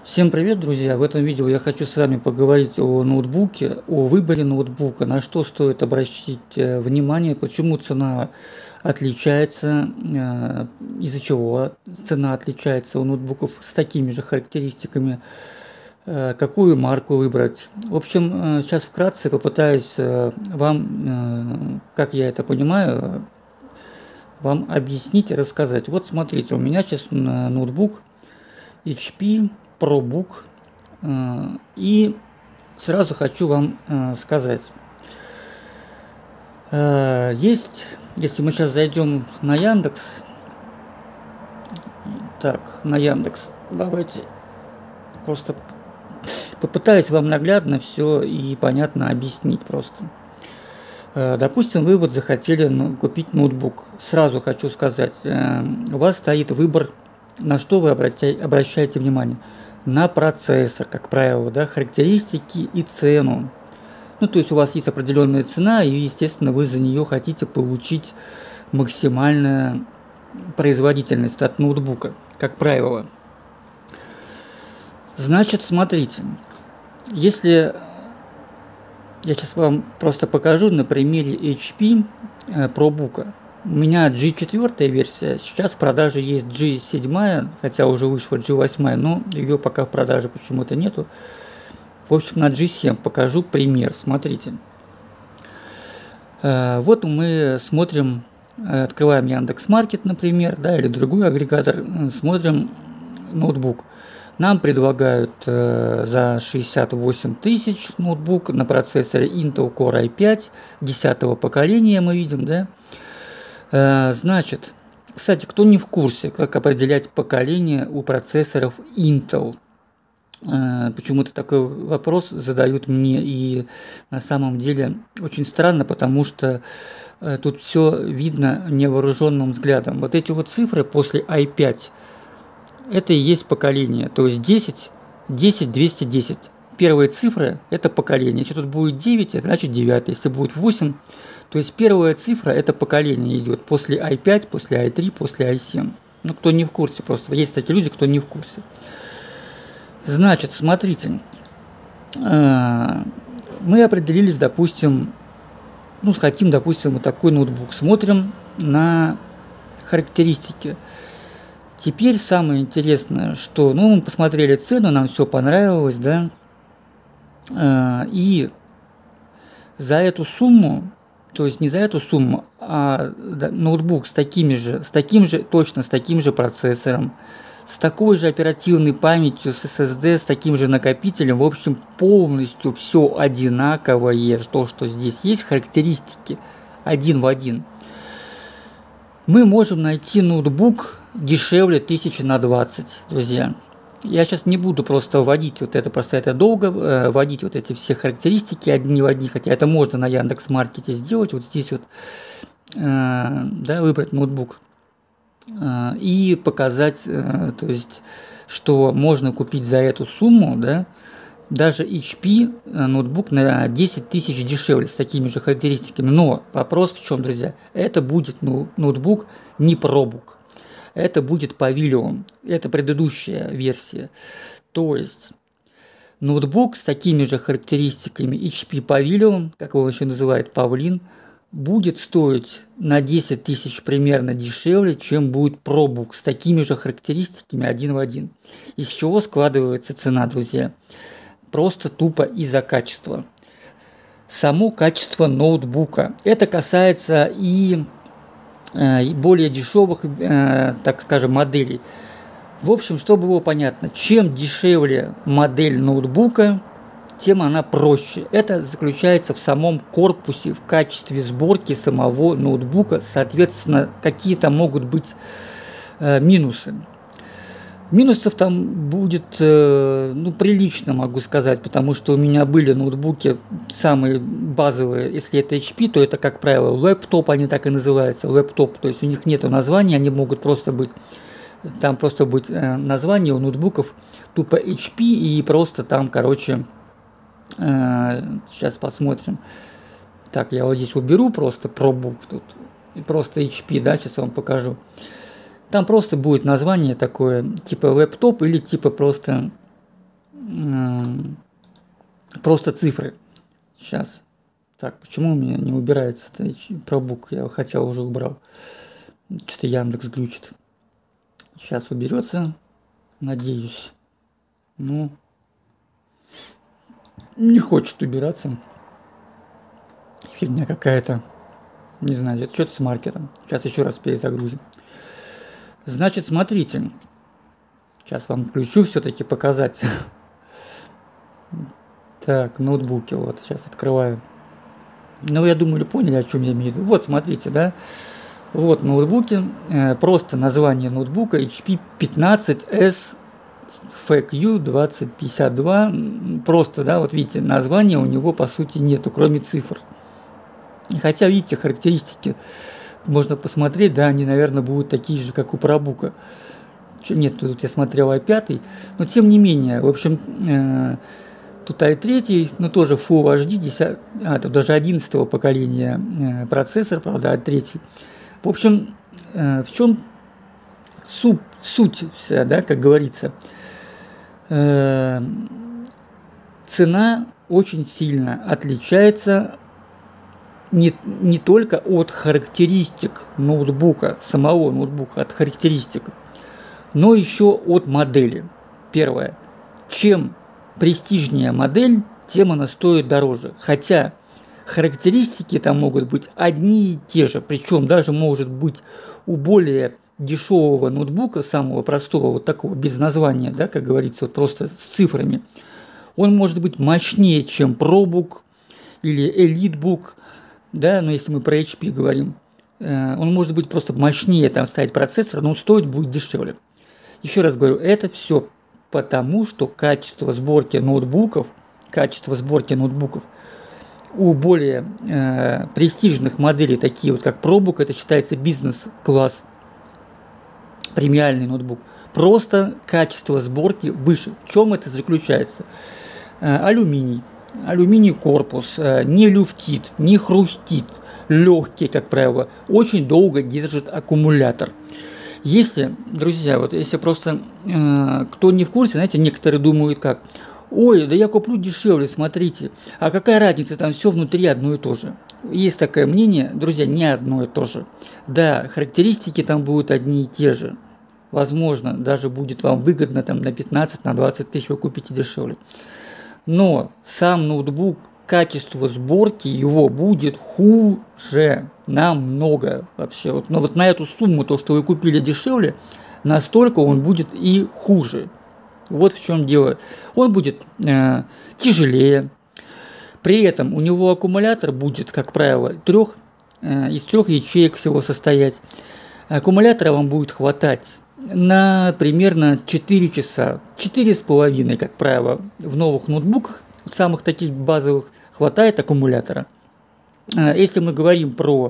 Всем привет, друзья! В этом видео я хочу с вами поговорить о ноутбуке, о выборе ноутбука, на что стоит обратить внимание, почему цена отличается, из-за чего цена отличается у ноутбуков с такими же характеристиками, какую марку выбрать. В общем, сейчас вкратце попытаюсь вам, как я это понимаю, вам объяснить и рассказать. Вот смотрите, у меня сейчас ноутбук HP ProBook, и сразу хочу вам сказать, есть, если мы сейчас зайдем на Яндекс, давайте просто попытаюсь вам наглядно все и понятно объяснить просто. Допустим, вы вот захотели купить ноутбук. Сразу хочу сказать, у вас стоит выбор, на что вы обращаете внимание. На процессор, как правило, да, характеристики и цену. Ну, то есть у вас есть определенная цена, и, естественно, вы за нее хотите получить максимальную производительность от ноутбука, как правило. Значит, смотрите, если я сейчас вам просто покажу на примере HP ProBook. У меня G4 версия, сейчас в продаже есть G7, хотя уже вышла G8, но ее пока в продаже почему-то нету. В общем, на G7 покажу пример, смотрите. Вот мы смотрим, открываем Яндекс.Маркет, например, да, или другой агрегатор, смотрим ноутбук. Нам предлагают за 68 тысяч ноутбук на процессоре Intel Core i5 10-го поколения, мы видим, да. Значит, кстати, кто не в курсе, как определять поколение у процессоров Intel? Почему-то такой вопрос задают мне, и на самом деле очень странно, потому что тут все видно невооруженным взглядом. Вот эти вот цифры после i5, это и есть поколение, то есть 10, 10, 210. Первые цифры – это поколение. Если тут будет 9, это значит 9. Если будет 8, то есть первая цифра – это поколение идет после i5, после i3, после i7. Ну, кто не в курсе просто. Есть такие люди, кто не в курсе. Значит, смотрите. Мы определились, допустим, хотим, допустим, вот такой ноутбук. Смотрим на характеристики. Теперь самое интересное, что, мы посмотрели цену, нам все понравилось, да. И за эту сумму, то есть не за эту сумму, а ноутбук с таким же процессором, с такой же оперативной памятью, с SSD, с таким же накопителем, в общем, полностью все одинаковое, то, что здесь есть, характеристики один в один. Мы можем найти ноутбук дешевле 1000 на 20, друзья. Я сейчас не буду просто вводить просто это долго, вводить вот эти все характеристики одни в одни, хотя это можно на Яндекс.Маркете сделать, вот здесь вот, да, выбрать ноутбук и показать, то есть, что можно купить за эту сумму, да, даже HP ноутбук на 10 тысяч дешевле с такими же характеристиками. Но вопрос в чем, друзья? Это будет ноутбук не ProBook. Это будет Pavilion, это предыдущая версия. То есть ноутбук с такими же характеристиками HP Pavilion, как его еще называют, Павлин, будет стоить на 10 тысяч примерно дешевле, чем будет ProBook с такими же характеристиками один в один. Из чего складывается цена, друзья? Просто тупо из-за качества. Само качество ноутбука. Это касается и более дешевых, так скажем, моделей. В общем, чтобы было понятно, чем дешевле модель ноутбука, тем она проще. Это заключается в самом корпусе, в качестве сборки самого ноутбука. Соответственно, какие-то могут быть минусы. Минусов там будет, прилично, могу сказать, потому что у меня были ноутбуки самые базовые. Если это HP, то это, как правило, лэптоп, они так и называются, лэптоп. То есть у них нет названия, они могут просто быть, там просто быть название у ноутбуков тупо HP, и просто там, сейчас посмотрим. Так, я вот здесь уберу просто ProBook тут, и просто HP, да, сейчас вам покажу. Там просто будет название такое, типа лэптоп или типа просто просто цифры. Сейчас. Так, почему у меня не убирается ProBook? Я хотел, уже убрал. Что-то Яндекс глючит. Сейчас уберется. Надеюсь. Ну, не хочет убираться. Фигня какая-то. Не знаю, это что-то с маркером. Сейчас еще раз перезагрузим. Значит, смотрите. Сейчас вам включу все-таки показать. Так, ноутбуки. Вот, сейчас открываю. Ну, я думаю, поняли, о чем я имею в виду. Вот, смотрите, да. Вот ноутбуки. Просто название ноутбука HP 15S FQ 2052. Просто, да, вот видите, названия у него по сути нету, кроме цифр. И хотя, видите, характеристики можно посмотреть, да, они, наверное, будут такие же, как у ProBook. Нет, тут я смотрел i5, но тем не менее, в общем, тут i3, но тоже Full HD, 10, тут даже 11 поколения процессор, правда, i3. В общем, в чем суть вся, да, как говорится. Цена очень сильно отличается не только от характеристик ноутбука, самого ноутбука, от характеристик, но еще от модели. Первое. Чем престижнее модель, тем она стоит дороже. Хотя характеристики там могут быть одни и те же, причем даже может быть у более дешевого ноутбука, самого простого, вот такого, без названия, да, как говорится, вот просто с цифрами, он может быть мощнее, чем ProBook или EliteBook, да, но если мы про HP говорим, он может быть просто мощнее, там ставить процессор, но стоить будет дешевле. Еще раз говорю, это все потому, что качество сборки ноутбуков у более престижных моделей, такие вот как ProBook, это считается бизнес-класс, премиальный ноутбук, просто качество сборки выше. В чем это заключается? Алюминий корпус не люфтит, не хрустит, легкий, как правило, очень долго держит аккумулятор. Если, друзья, вот если просто кто не в курсе, знаете, некоторые думают как: ой, да я куплю дешевле, смотрите, а какая разница, там все внутри одно и то же. Есть такое мнение, друзья, не одно и то же. Да, характеристики там будут одни и те же. Возможно, даже будет вам выгодно там на 15-20 тысяч вы купите дешевле. Но сам ноутбук, качество сборки его будет хуже намного вообще. Вот, но вот на эту сумму, то, что вы купили дешевле, настолько он будет и хуже. Вот в чем дело. Он будет тяжелее. При этом у него аккумулятор будет, как правило, из трех ячеек всего состоять. Аккумулятора вам будет хватать на примерно 4 часа, 4,5, как правило, в новых ноутбуках, самых таких базовых, хватает аккумулятора. Если мы говорим про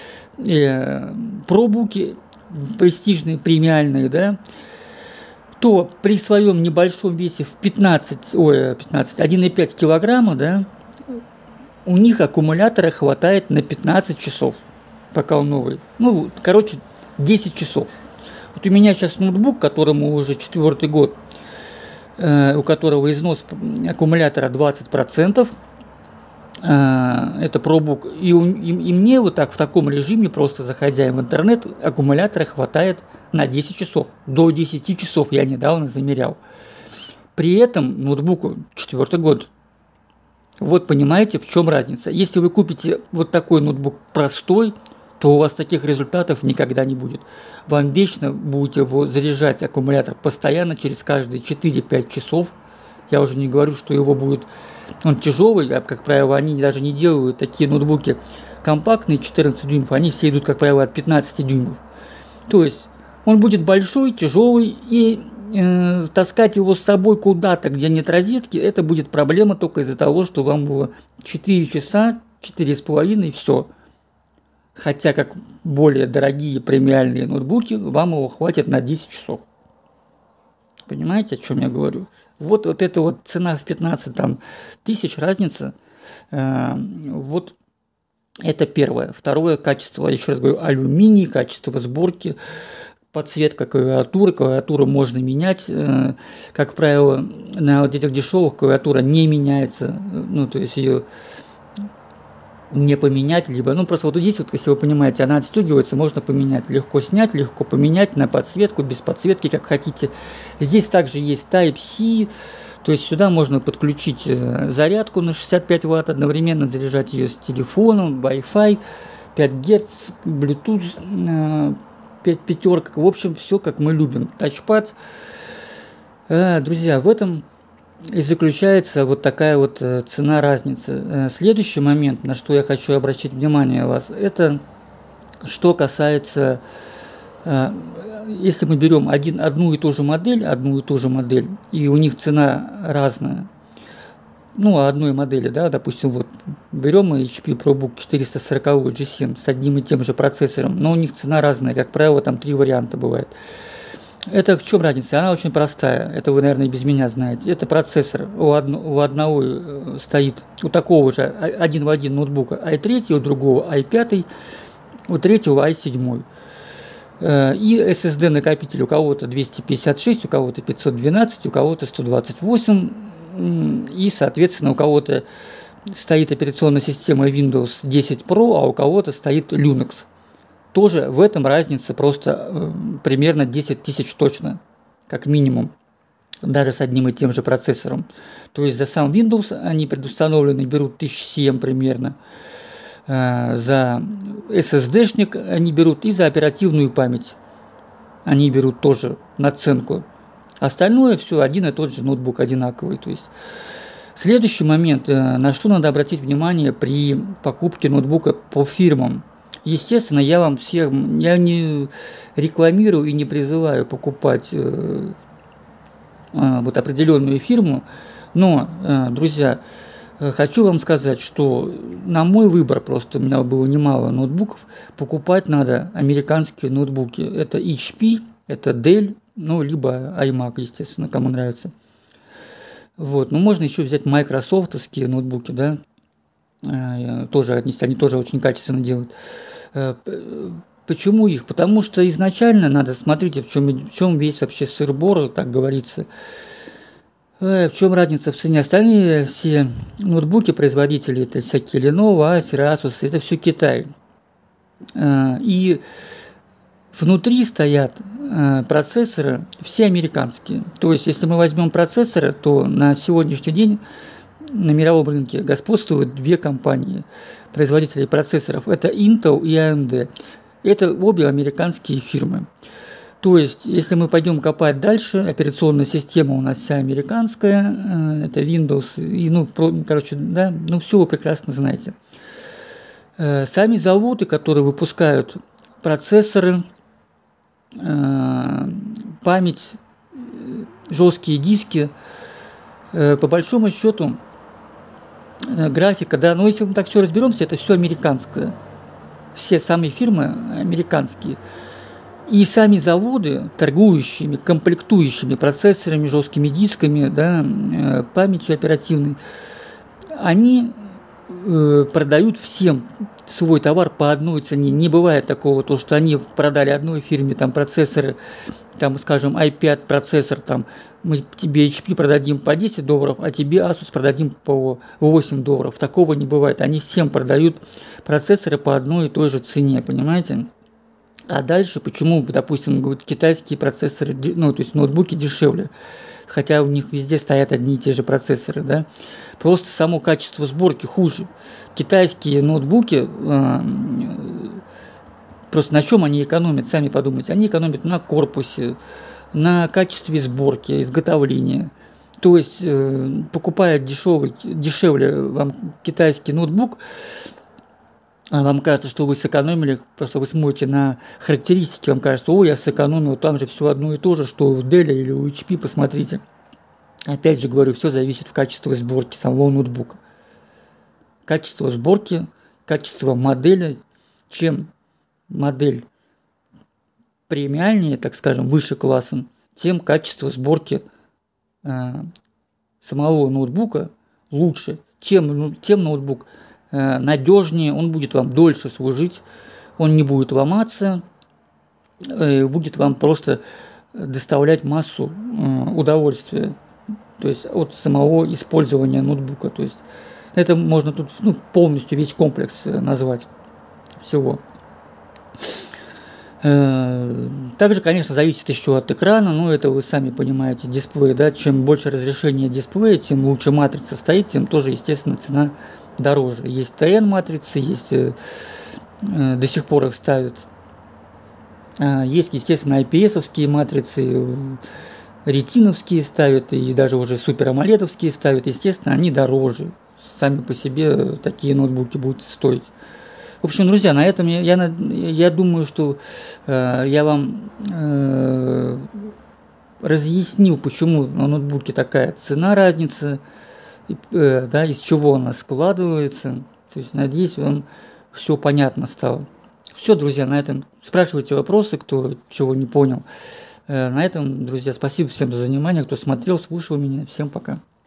ProBook, престижные, премиальные, да, то при своем небольшом весе в 1,5 килограмма, да, у них аккумулятора хватает на 15 часов, пока он новый. Ну, короче, 10 часов. Вот у меня сейчас ноутбук, которому уже 4-й год, у которого износ аккумулятора 20%, это ProBook, и мне вот так в таком режиме, просто заходя в интернет, аккумулятора хватает на 10 часов. До 10 часов я недавно замерял. При этом ноутбуку 4-й год. Вот понимаете, в чем разница. Если вы купите вот такой ноутбук простой, то у вас таких результатов никогда не будет. Вам вечно будете его заряжать аккумулятор постоянно, через каждые 4-5 часов. Я уже не говорю, что его будет... Он тяжелый, а, как правило, они даже не делают такие ноутбуки компактные, 14 дюймов, они все идут, как правило, от 15 дюймов. То есть он будет большой, тяжелый, и таскать его с собой куда-то, где нет розетки, это будет проблема только из-за того, что вам было 4 часа, 4,5 и все. Хотя, как более дорогие премиальные ноутбуки, вам его хватит на 10 часов. Понимаете, о чем я говорю? Вот эта вот цена в 15 тысяч, разница. Вот это первое. Второе, качество, еще раз говорю, алюминий, качество сборки. подсветка клавиатуры. Клавиатуру можно менять. Как правило, на вот этих дешевых клавиатура не меняется. Ну, то есть ее не поменять, либо, ну, просто вот здесь, вот, если вы понимаете, она отстегивается, можно поменять. Легко снять, легко поменять на подсветку, без подсветки, как хотите. Здесь также есть Type-C, то есть сюда можно подключить зарядку на 65 Вт, одновременно заряжать ее с телефоном, Wi-Fi, 5 Гц, Bluetooth, 5 пятерка. В общем, все как мы любим. Тачпад. Друзья, в этом и заключается вот такая вот цена разницы. Следующий момент, на что я хочу обратить внимание вас, это что касается, если мы берем одну и ту же модель, и у них цена разная, ну, одной модели, да, допустим, вот берем мы HP ProBook 440 G7 с одним и тем же процессором, но у них цена разная, как правило, там 3 варианта бывает. Это в чем разница? Она очень простая. Это вы, наверное, без меня знаете. Это процессор. У одного стоит, у такого же один в один ноутбука i3, у другого i5, у третьего i7. И SSD накопитель у кого-то 256, у кого-то 512, у кого-то 128. И, соответственно, у кого-то стоит операционная система Windows 10 Pro, а у кого-то стоит Linux. Тоже в этом разница просто примерно 10 тысяч точно, как минимум, даже с одним и тем же процессором. То есть за сам Windows они предустановлены, берут 1007 примерно, за SSD-шник они берут и за оперативную память они берут тоже наценку. Остальное все один и тот же ноутбук одинаковый. То есть следующий момент, на что надо обратить внимание при покупке ноутбука по фирмам. Естественно, я не рекламирую и не призываю покупать вот определенную фирму, но, друзья, хочу вам сказать, что на мой выбор, просто у меня было немало ноутбуков, покупать надо американские ноутбуки. Это HP, это Dell, ну, либо iMac, естественно, кому нравится. Вот, ну, можно еще взять майкрософтовские ноутбуки, да, тоже отнести, они тоже очень качественно делают. Почему их? Потому что изначально надо, смотрите, в чем весь вообще сыр-бор, так говорится. В чем разница в цене? Остальные все ноутбуки, производители, это всякие Lenovo, Acer, Asus, это все Китай. И внутри стоят процессоры все американские. То есть, если мы возьмем процессоры, то на сегодняшний день на мировом рынке господствуют две компании производителей процессоров. Это Intel и AMD. Это обе американские фирмы. То есть, если мы пойдем копать дальше, операционная система у нас вся американская, это Windows, и, все вы прекрасно знаете. Сами заводы, которые выпускают процессоры, память, жесткие диски, по большому счету, графика, да, но если мы так все разберемся, это все американское. Все самые фирмы американские. И сами заводы, торгующими, комплектующими процессорами, жесткими дисками, да, памятью оперативной, они продают всем свой товар по одной цене. Не бывает такого, то, что они продали одной фирме там процессоры, там, скажем, i5 процессор, там, мы тебе HP продадим по $10, а тебе Asus продадим по $8. Такого не бывает. Они всем продают процессоры по одной и той же цене, понимаете? А дальше, почему, допустим, говорят, китайские процессоры, ну, то есть ноутбуки дешевле, хотя у них везде стоят одни и те же процессоры, да? Просто само качество сборки хуже. Китайские ноутбуки, просто на чем они экономят, сами подумайте. Они экономят на корпусе, на качестве сборки, изготовления. То есть, покупая дешевле вам китайский ноутбук, вам кажется, что вы сэкономили, просто вы смотрите на характеристики, вам кажется, я сэкономил, там же все одно и то же, что у Dell или у HP, посмотрите. Опять же говорю, все зависит от качества сборки самого ноутбука. Качество сборки, качество модели. Чем модель премиальнее, так скажем, выше классом, тем качество сборки самого ноутбука лучше. Тем ноутбук надежнее, он будет вам дольше служить, он не будет ломаться, будет вам просто доставлять массу удовольствия, то есть от самого использования ноутбука. То есть это можно тут полностью весь комплекс назвать всего. Также, конечно, зависит еще от экрана, но это вы сами понимаете, дисплей, да, чем больше разрешение дисплея, тем лучше матрица стоит, тем тоже, естественно, цена дороже. Есть TN матрицы, есть, до сих пор их ставят. Есть, естественно, IPS-овские матрицы, ретиновские ставят, и даже уже супер-амоледовские ставят. Естественно, они дороже. Сами по себе такие ноутбуки будут стоить. В общем, друзья, на этом я думаю, что я вам разъяснил, почему на ноутбуке такая цена, разница, да, из чего она складывается. То есть, надеюсь, вам все понятно стало. Все, друзья, на этом спрашивайте вопросы, кто чего не понял. На этом, друзья, спасибо всем за внимание, кто смотрел, слушал меня. Всем пока.